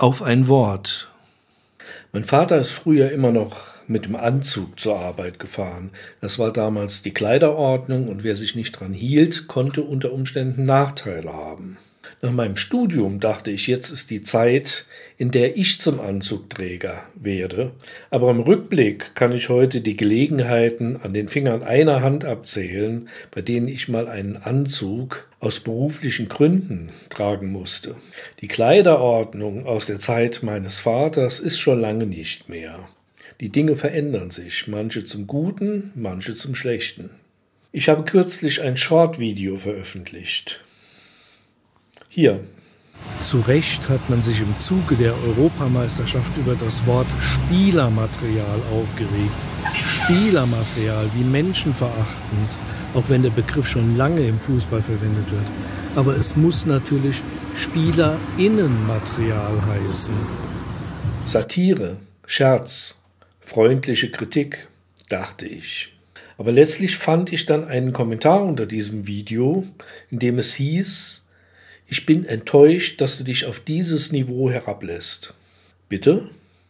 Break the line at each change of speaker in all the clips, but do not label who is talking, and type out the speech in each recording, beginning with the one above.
Auf ein Wort. Mein Vater ist früher immer noch mit dem Anzug zur Arbeit gefahren. Das war damals die Kleiderordnung und wer sich nicht dran hielt, konnte unter Umständen Nachteile haben. Nach meinem Studium dachte ich, jetzt ist die Zeit, in der ich zum Anzugträger werde. Aber im Rückblick kann ich heute die Gelegenheiten an den Fingern einer Hand abzählen, bei denen ich mal einen Anzug aus beruflichen Gründen tragen musste. Die Kleiderordnung aus der Zeit meines Vaters ist schon lange nicht mehr. Die Dinge verändern sich, manche zum Guten, manche zum Schlechten. Ich habe kürzlich ein Short-Video veröffentlicht. Hier. Zu Recht hat man sich im Zuge der Europameisterschaft über das Wort Spielermaterial aufgeregt. Spielermaterial, wie menschenverachtend, auch wenn der Begriff schon lange im Fußball verwendet wird. Aber es muss natürlich Spielerinnenmaterial heißen. Satire, Scherz, freundliche Kritik, dachte ich. Aber letztlich fand ich dann einen Kommentar unter diesem Video, in dem es hieß: Ich bin enttäuscht, dass du dich auf dieses Niveau herablässt. Bitte?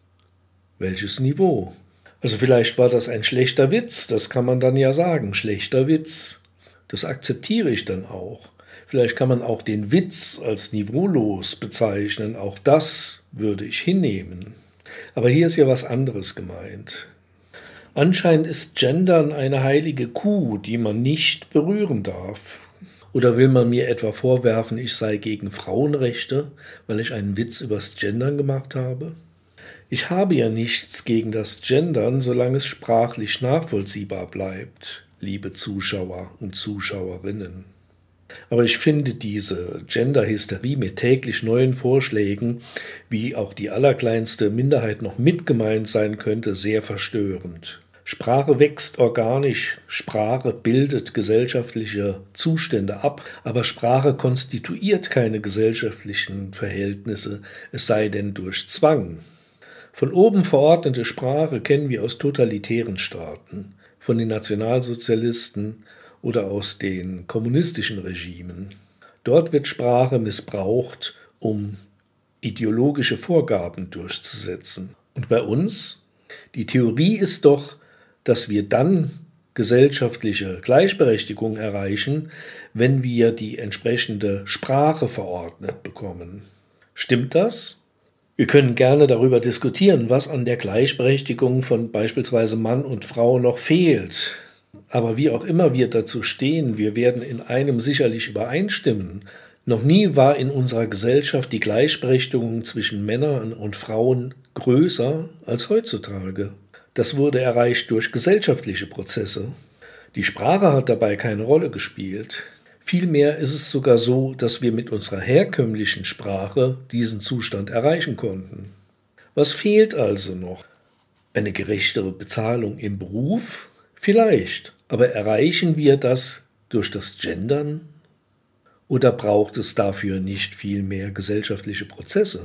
Welches Niveau? Also vielleicht war das ein schlechter Witz, das kann man dann ja sagen, schlechter Witz. Das akzeptiere ich dann auch. Vielleicht kann man auch den Witz als niveaulos bezeichnen, auch das würde ich hinnehmen. Aber hier ist ja was anderes gemeint. Anscheinend ist Gendern eine heilige Kuh, die man nicht berühren darf. Oder will man mir etwa vorwerfen, ich sei gegen Frauenrechte, weil ich einen Witz übers Gendern gemacht habe? Ich habe ja nichts gegen das Gendern, solange es sprachlich nachvollziehbar bleibt, liebe Zuschauer und Zuschauerinnen. Aber ich finde diese Gender-Hysterie mit täglich neuen Vorschlägen, wie auch die allerkleinste Minderheit noch mitgemeint sein könnte, sehr verstörend. Sprache wächst organisch, Sprache bildet gesellschaftliche Zustände ab, aber Sprache konstituiert keine gesellschaftlichen Verhältnisse, es sei denn durch Zwang. Von oben verordnete Sprache kennen wir aus totalitären Staaten, von den Nationalsozialisten oder aus den kommunistischen Regimen. Dort wird Sprache missbraucht, um ideologische Vorgaben durchzusetzen. Und bei uns? Die Theorie ist doch, dass wir dann gesellschaftliche Gleichberechtigung erreichen, wenn wir die entsprechende Sprache verordnet bekommen. Stimmt das? Wir können gerne darüber diskutieren, was an der Gleichberechtigung von beispielsweise Mann und Frau noch fehlt. Aber wie auch immer wir dazu stehen, wir werden in einem sicherlich übereinstimmen. Noch nie war in unserer Gesellschaft die Gleichberechtigung zwischen Männern und Frauen größer als heutzutage. Das wurde erreicht durch gesellschaftliche Prozesse. Die Sprache hat dabei keine Rolle gespielt. Vielmehr ist es sogar so, dass wir mit unserer herkömmlichen Sprache diesen Zustand erreichen konnten. Was fehlt also noch? Eine gerechtere Bezahlung im Beruf? Vielleicht. Aber erreichen wir das durch das Gendern? Oder braucht es dafür nicht viel mehr gesellschaftliche Prozesse?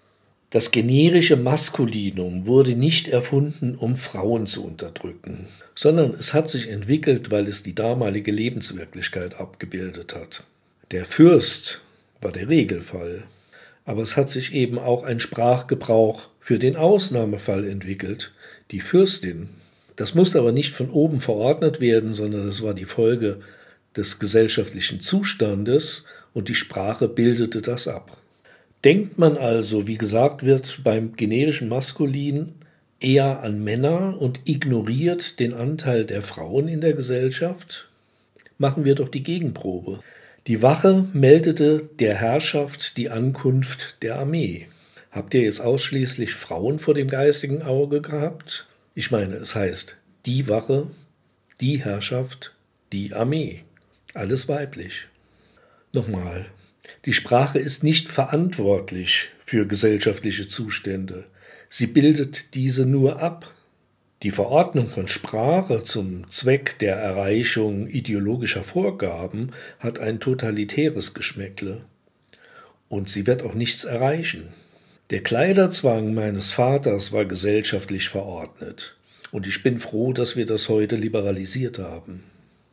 Das generische Maskulinum wurde nicht erfunden, um Frauen zu unterdrücken, sondern es hat sich entwickelt, weil es die damalige Lebenswirklichkeit abgebildet hat. Der Fürst war der Regelfall, aber es hat sich eben auch ein Sprachgebrauch für den Ausnahmefall entwickelt, die Fürstin. Das musste aber nicht von oben verordnet werden, sondern es war die Folge des gesellschaftlichen Zustandes und die Sprache bildete das ab. Denkt man also, wie gesagt wird, beim generischen Maskulin eher an Männer und ignoriert den Anteil der Frauen in der Gesellschaft? Machen wir doch die Gegenprobe. Die Wache meldete der Herrschaft die Ankunft der Armee. Habt ihr jetzt ausschließlich Frauen vor dem geistigen Auge gehabt? Ich meine, es heißt die Wache, die Herrschaft, die Armee. Alles weiblich. Nochmal. Die Sprache ist nicht verantwortlich für gesellschaftliche Zustände. Sie bildet diese nur ab. Die Verordnung von Sprache zum Zweck der Erreichung ideologischer Vorgaben hat ein totalitäres Geschmäckle. Und sie wird auch nichts erreichen. Der Kleiderzwang meines Vaters war gesellschaftlich verordnet. Und ich bin froh, dass wir das heute liberalisiert haben.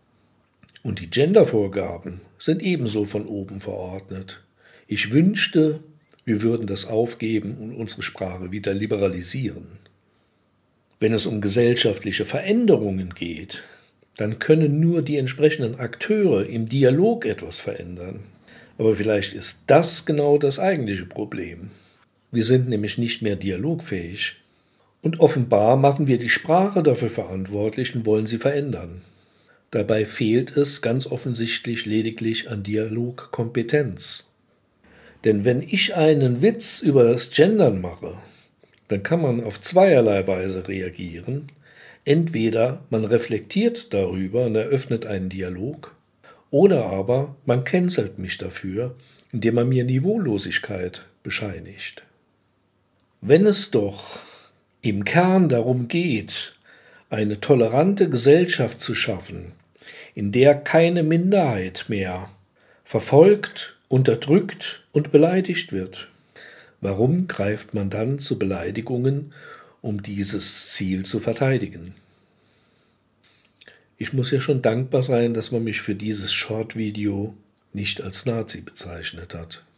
Und die Gendervorgaben sind ebenso von oben verordnet. Ich wünschte, wir würden das aufgeben und unsere Sprache wieder liberalisieren. Wenn es um gesellschaftliche Veränderungen geht, dann können nur die entsprechenden Akteure im Dialog etwas verändern. Aber vielleicht ist das genau das eigentliche Problem. Wir sind nämlich nicht mehr dialogfähig. Und offenbar machen wir die Sprache dafür verantwortlich und wollen sie verändern. Dabei fehlt es ganz offensichtlich lediglich an Dialogkompetenz. Denn wenn ich einen Witz über das Gendern mache, dann kann man auf zweierlei Weise reagieren. Entweder man reflektiert darüber und eröffnet einen Dialog, oder aber man cancelt mich dafür, indem man mir Niveaulosigkeit bescheinigt. Wenn es doch im Kern darum geht, eine tolerante Gesellschaft zu schaffen, in der keine Minderheit mehr verfolgt, unterdrückt und beleidigt wird, warum greift man dann zu Beleidigungen, um dieses Ziel zu verteidigen? Ich muss ja schon dankbar sein, dass man mich für dieses Short-Video nicht als Nazi bezeichnet hat.